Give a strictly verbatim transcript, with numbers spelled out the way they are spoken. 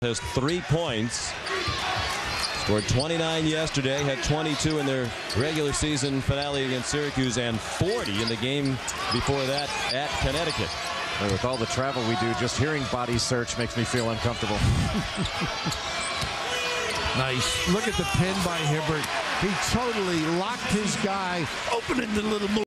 has three points. Scored twenty-nine yesterday, had twenty-two in their regular season finale against Syracuse, and forty in the game before that at Connecticut. And with all the travel we do, just hearing body search makes me feel uncomfortable. Nice. Look at the pin by Hibbert. He totally locked his guy, opening the little move.